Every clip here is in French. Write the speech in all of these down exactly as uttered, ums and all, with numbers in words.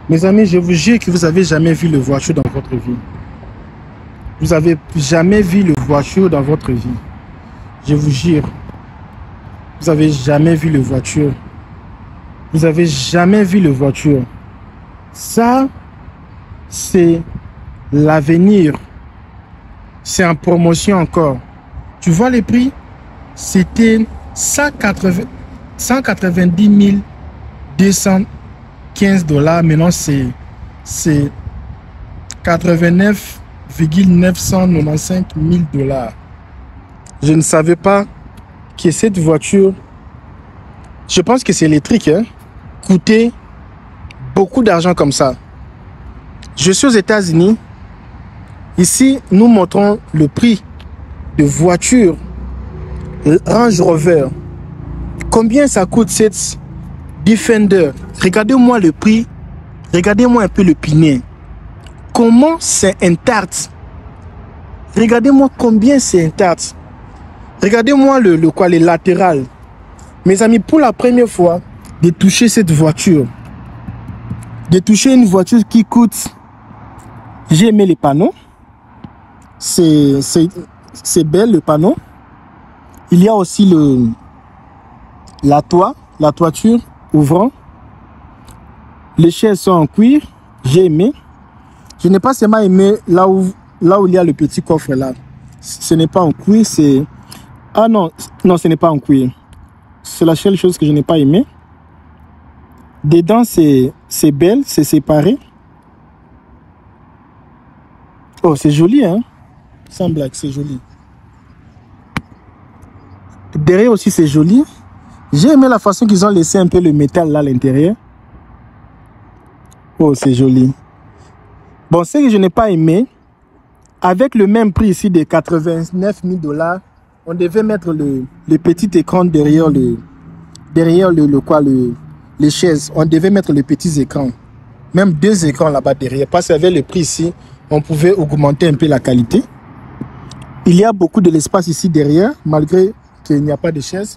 Mes amis, je vous jure que vous n'avez jamais vu le voiture dans votre vie. Vous n'avez jamais vu le voiture dans votre vie. Je vous jure. Vous n'avez jamais vu le voiture. Vous n'avez jamais vu le voiture. Ça, c'est l'avenir. C'est en promotion encore. Tu vois les prix? C'était cent quatre-vingt-dix mille deux cent quinze dollars. Maintenant, c'est quatre-vingt-neuf virgule neuf cent quatre-vingt-quinze mille dollars. Je ne savais pas que cette voiture, je pense que c'est électrique, hein, coûtait beaucoup d'argent comme ça. Je suis aux États-Unis. Ici, nous montrons le prix de voiture Range Rover. Combien ça coûte cette Defender? Regardez-moi le prix. Regardez-moi un peu le pinier. Comment c'est intact? Regardez-moi combien c'est intact. Regardez-moi le, le quoi, les latérales. Mes amis, pour la première fois, de toucher cette voiture, de toucher une voiture qui coûte, j'ai aimé les panneaux. C'est belle le panneau. Il y a aussi le la toit, la toiture ouvrant. Les chaises sont en cuir. J'ai aimé. Je n'ai pas seulement aimé là où, là où il y a le petit coffre là. Ce n'est pas en cuir, c'est... Ah non, non, ce n'est pas en cuir. C'est la seule chose que je n'ai pas aimé. Dedans, c'est belle, c'est séparé. Oh, c'est joli, hein? Sans blague, c'est joli. Derrière aussi, c'est joli. J'ai aimé la façon qu'ils ont laissé un peu le métal là à l'intérieur. Oh, c'est joli. Bon, ce que je n'ai pas aimé, avec le même prix ici de quatre-vingt-neuf mille dollars, on devait mettre le, le petit écran derrière le derrière le, le quoi le les chaises. On devait mettre les petits écrans, même deux écrans là-bas derrière, parce qu'avec le prix ici, on pouvait augmenter un peu la qualité. Il y a beaucoup de l'espace ici derrière, malgré qu'il n'y a pas de chaises.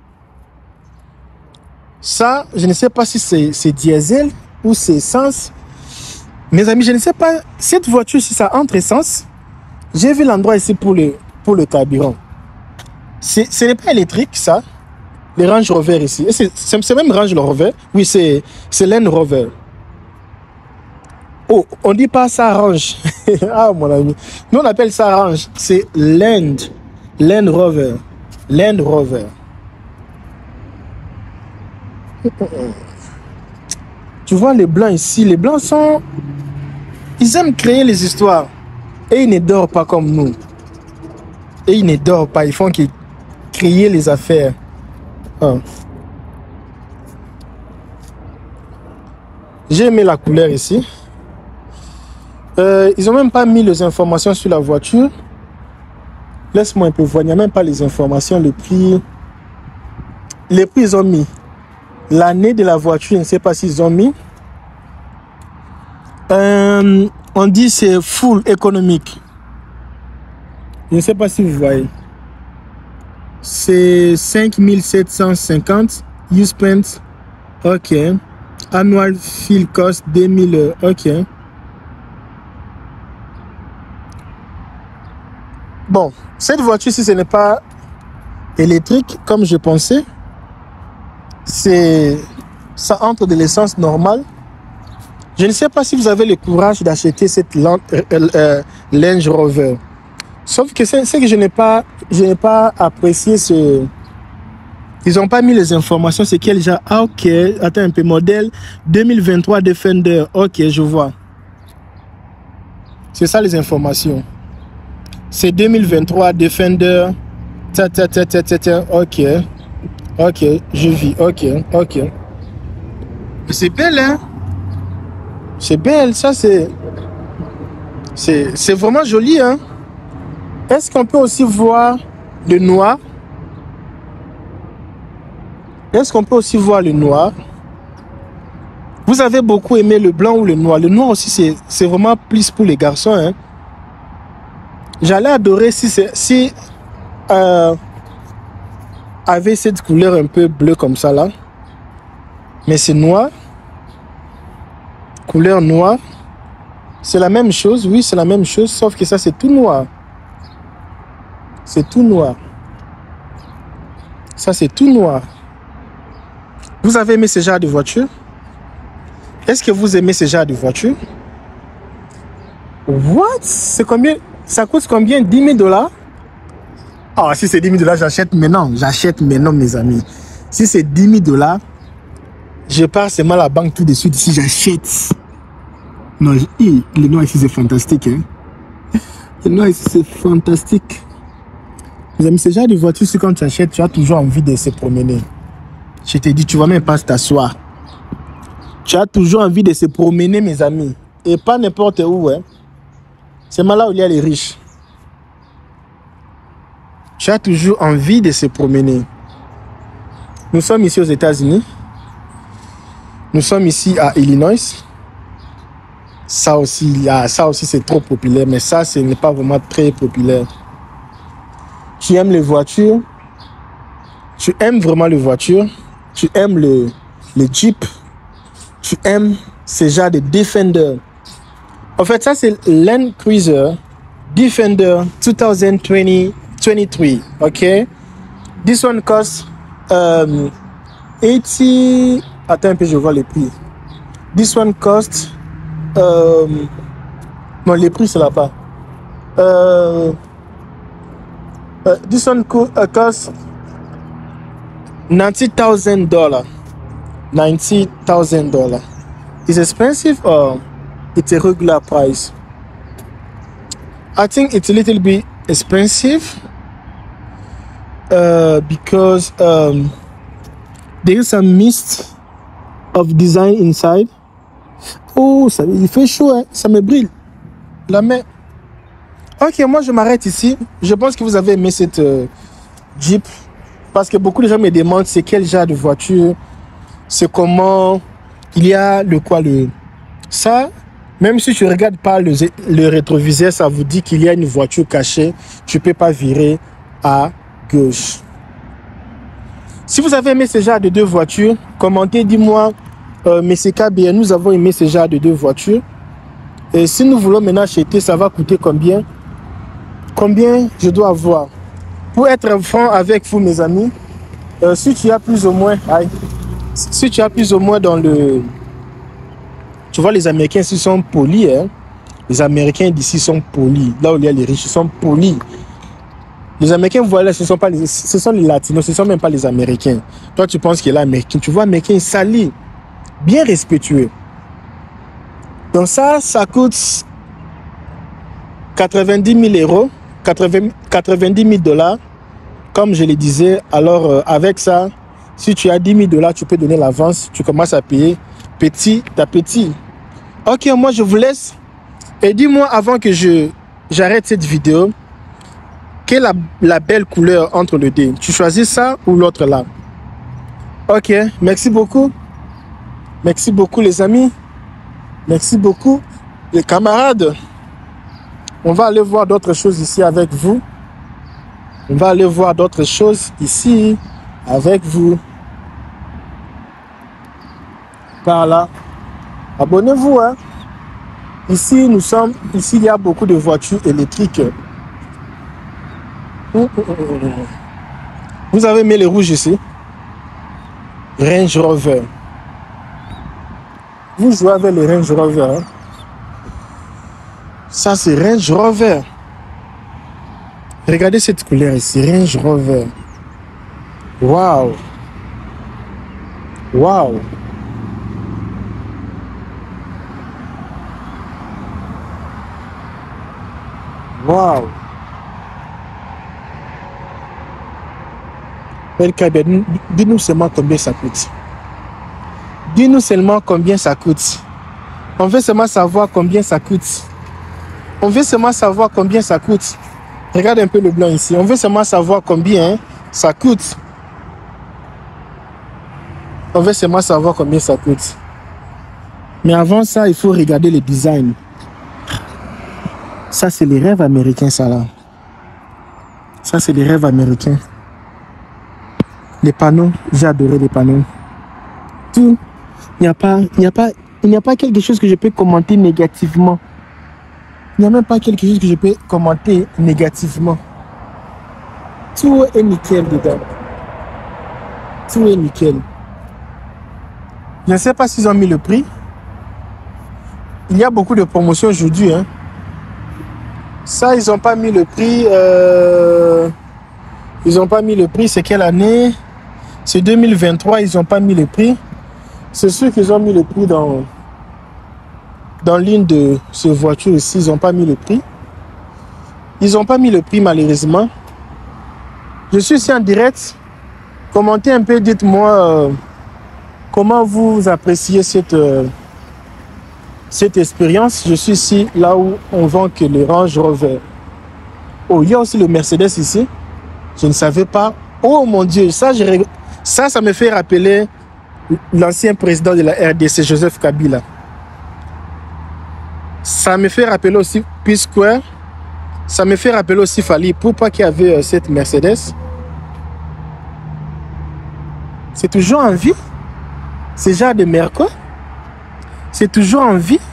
Ça, je ne sais pas si c'est diesel ou c'est essence. Mes amis, je ne sais pas, cette voiture, si ça entre essence, j'ai vu l'endroit ici pour le, pour le carburant. Ce n'est pas électrique, ça. Les Range Rover ici. C'est même Range Rover. Oui, c'est Land Rover. Oh, on dit pas ça Range. Ah, mon ami. Nous, on appelle ça Range. C'est Land. Land Rover. Land Rover. Tu vois les blancs ici. Les blancs sont... Ils aiment créer les histoires. Et ils ne dorment pas comme nous. Et ils ne dorment pas. Ils font qu'ils créent les affaires. Ah. J'ai aimé la couleur ici. Euh, ils n'ont même pas mis les informations sur la voiture. Laisse-moi un peu voir. Il n'y a même pas les informations. Le prix. Les prix, ils ont mis. L'année de la voiture, je ne sais pas s'ils ont mis. Euh, on dit c'est full économique. Je ne sais pas si vous voyez. C'est cinq mille sept cent cinquante. You spent. OK. Annual fuel cost deux mille. OK. Bon, cette voiture-ci, ce n'est pas électrique comme je pensais. C'est ça entre de l'essence normale. Je ne sais pas si vous avez le courage d'acheter cette Land, euh, euh, Range Rover. Sauf que c'est que je n'ai pas, je n'ai pas apprécié ce. Ils n'ont pas mis les informations. C'est quel genre? Ah, ok. Attends un peu. Modèle deux mille vingt-trois Defender. Ok, je vois. C'est ça les informations. C'est deux mille vingt-trois Defender. Ta, ta, ta, ta, ta, ta. Ok. Ok, je vis. Ok, ok. C'est belle, hein? C'est belle, ça c'est... C'est vraiment joli, hein? Est-ce qu'on peut aussi voir le noir? Est-ce qu'on peut aussi voir le noir? Vous avez beaucoup aimé le blanc ou le noir? Le noir aussi, c'est vraiment plus pour les garçons, hein? J'allais adorer si c'est... Si, euh, avait cette couleur un peu bleue comme ça, là. Mais c'est noir. Couleur noire. C'est la même chose, oui, c'est la même chose, sauf que ça, c'est tout noir. C'est tout noir. Ça, c'est tout noir. Vous avez aimé ce genre de voiture? Est-ce que vous aimez ce genre de voiture? What? C'est combien? Ça coûte combien? dix mille dollars? Ah, si c'est dix mille dollars, j'achète maintenant. J'achète maintenant, mes amis. Si c'est dix mille dollars, je pars seulement à la banque tout de suite. Si j'achète. Non, le noir ici, c'est fantastique. Hein? Le noir ici, c'est fantastique. Mes amis, ce genre de voiture, c'est quand tu achètes, tu as toujours envie de se promener. Je te dis, tu vas même pas t'asseoir. Tu as toujours envie de se promener, mes amis. Et pas n'importe où. Hein? C'est là où il y a les riches. Tu as toujours envie de se promener. Nous sommes ici aux États-Unis. Nous sommes ici à Illinois. Ça aussi, ça aussi c'est trop populaire, mais ça, ce n'est pas vraiment très populaire. Tu aimes les voitures, tu aimes vraiment les voitures, tu aimes le, le Jeep, tu aimes ce genre de Defender. En fait, ça c'est Land Cruiser Defender twenty twenty-three, ok? This one cost um, eighty. Attends un peu, je vois les prix. This one cost. Euh, non, les prix, c'est là-bas. Euh, uh, this one uh, cost ninety thousand dollars. ninety thousand dollars. Is expensive or it's a regular price? I think it's a little bit expensive uh, because um, there is a mist of design inside. Oh, ça, il fait chaud, hein? Ça me brille la main. Ok, moi je m'arrête ici. Je pense que vous avez aimé cette euh, Jeep. Parce que beaucoup de gens me demandent c'est quel genre de voiture. C'est comment. Il y a le quoi le. Ça, même si tu ne regardes pas le, le rétroviseur, ça vous dit qu'il y a une voiture cachée. Tu ne peux pas virer à gauche. Si vous avez aimé ce genre de deux voitures, commentez, dis-moi. Euh, mais c'est K B N, nous avons aimé ce genre de deux voitures. Et si nous voulons maintenant acheter, ça va coûter combien? Combien je dois avoir? Pour être franc avec vous, mes amis, euh, si tu as plus ou moins, aïe, si tu as plus ou moins dans le... Tu vois, les Américains ici sont polis. Hein? Les Américains d'ici sont polis. Là où il y a les riches, ils sont polis. Les Américains, voilà, ce sont pas les, ce sont les Latinos, ce ne sont même pas les Américains. Toi, tu penses qu'il est américain. Tu vois, Américain sali. Bien respectueux. Donc ça, ça coûte quatre-vingt-dix mille euros, quatre-vingt-dix mille dollars, comme je le disais. Alors euh, avec ça, si tu as dix mille dollars, tu peux donner l'avance, tu commences à payer petit à petit. Ok, moi je vous laisse. Et dis-moi avant que je j'arrête cette vidéo, quelle est la, la belle couleur entre les deux? Tu choisis ça ou l'autre là? Ok, merci beaucoup. Merci beaucoup les amis. Merci beaucoup les camarades. On va aller voir d'autres choses ici avec vous. On va aller voir d'autres choses ici avec vous. Par là. Abonnez-vous. Hein. Ici, nous sommes. Ici, il y a beaucoup de voitures électriques. Vous avez mis les rouges ici. Range Rover. Vous jouez avec le Range Rover. Hein? Ça, c'est Range Rover. Regardez cette couleur ici. Range Rover. Waouh. Waouh. Waouh. Dis-nous seulement combien ça coûte. Dis-nous seulement combien ça coûte. On veut seulement savoir combien ça coûte. On veut seulement savoir combien ça coûte. Regarde un peu le blanc ici. On veut seulement savoir combien hein, ça coûte. On veut seulement savoir combien ça coûte. Mais avant ça, il faut regarder le design. Ça, c'est les rêves américains, ça là. Ça, c'est les rêves américains. Les panneaux, j'ai adoré les panneaux. Tout. Il n'y a pas, il n'y a pas, Il n'y a pas quelque chose que je peux commenter négativement. Il n'y a même pas quelque chose que je peux commenter négativement. Tout est nickel dedans. Tout est nickel. Je ne sais pas s'ils ont mis le prix. Il y a beaucoup de promotions aujourd'hui. Hein. Ça, ils n'ont pas mis le prix. Euh... Ils n'ont pas mis le prix. C'est quelle année? C'est deux mille vingt-trois. Ils n'ont pas mis le prix. C'est sûr qu'ils ont mis le prix dans, dans l'une de ces voitures ici. Ils n'ont pas mis le prix. Ils n'ont pas mis le prix malheureusement. Je suis ici en direct. Commentez un peu. Dites-moi euh, comment vous appréciez cette... Euh, Cette expérience. Je suis ici, là où on vend que le Range Rover. Oh, il y a aussi le Mercedes ici. Je ne savais pas. Oh mon Dieu, ça, je... ça, ça me fait rappeler l'ancien président de la R D C, Joseph Kabila. Ça me fait rappeler aussi P-Square. Ça me fait rappeler aussi Fali. Pourquoi qu'il y avait euh, cette Mercedes? C'est toujours en vie. C'est genre de Merco. C'est toujours en vie.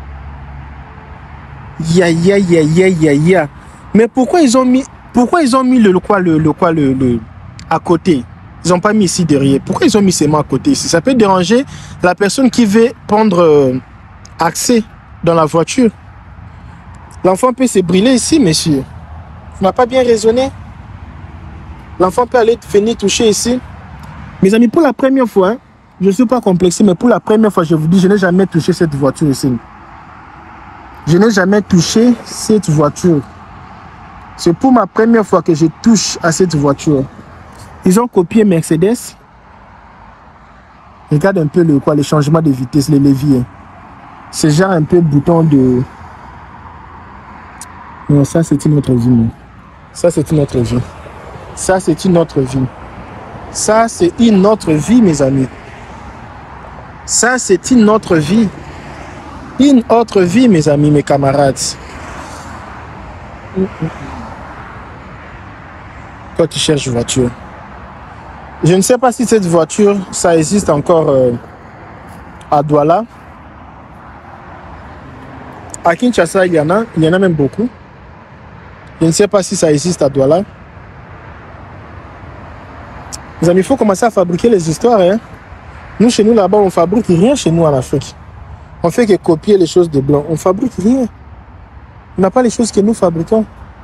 Ya ya ya ya ya ya. Mais pourquoi ils ont mis pourquoi ils ont mis le, le quoi le, le quoi le, le à côté? Ils n'ont pas mis ici derrière. Pourquoi ils ont mis seulement à côté ici? Ça peut déranger la personne qui veut prendre euh, accès dans la voiture. L'enfant peut se brûler ici, monsieur. Tu n'as pas bien raisonné. L'enfant peut aller venir toucher ici. Mes amis, pour la première fois, hein, je ne suis pas complexé, mais pour la première fois, je vous dis, je n'ai jamais touché cette voiture ici. Je n'ai jamais touché cette voiture. C'est pour ma première fois que je touche à cette voiture. Ils ont copié Mercedes. Regarde un peu le, quoi, le changement de vitesse, les leviers. C'est genre un peu bouton de... Non, ça c'est une autre vie. Non. Ça c'est une autre vie. Ça c'est une autre vie. Ça c'est une autre vie, mes amis. Ça, c'est une autre vie. Une autre vie, mes amis, mes camarades. Toi, tu cherches une voiture. Je ne sais pas si cette voiture, ça existe encore euh, à Douala. À Kinshasa, il y en a. Il y en a même beaucoup. Je ne sais pas si ça existe à Douala. Mes amis, il faut commencer à fabriquer les histoires, hein. Nous, chez nous, là-bas, on ne fabrique rien chez nous en Afrique. On fait que copier les choses de blanc. On ne fabrique rien. On n'a pas les choses que nous fabriquons.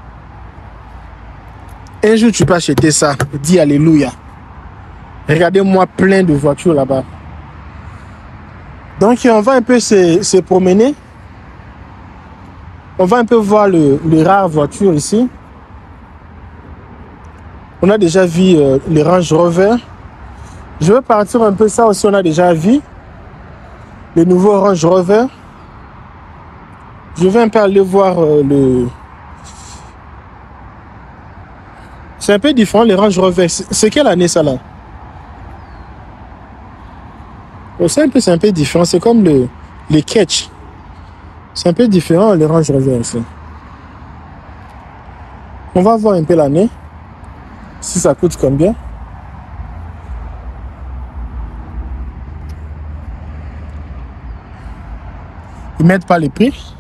Un jour, tu peux acheter ça. Dis Alléluia. Regardez-moi plein de voitures là-bas. Donc, on va un peu se, se promener. On va un peu voir le, les rares voitures ici. On a déjà vu euh, les Range Rover. Je vais partir un peu, ça aussi on a déjà vu. Le nouveau Range Rover. Je vais un peu aller voir euh, le... C'est un peu différent les Range Rover. C'est quelle année ça là? C'est un peu, c'est un peu différent. C'est comme le, les Catch. C'est un peu différent les Range Rover aussi. On va voir un peu l'année. Si ça coûte combien. Ils ne mettent pas les prix.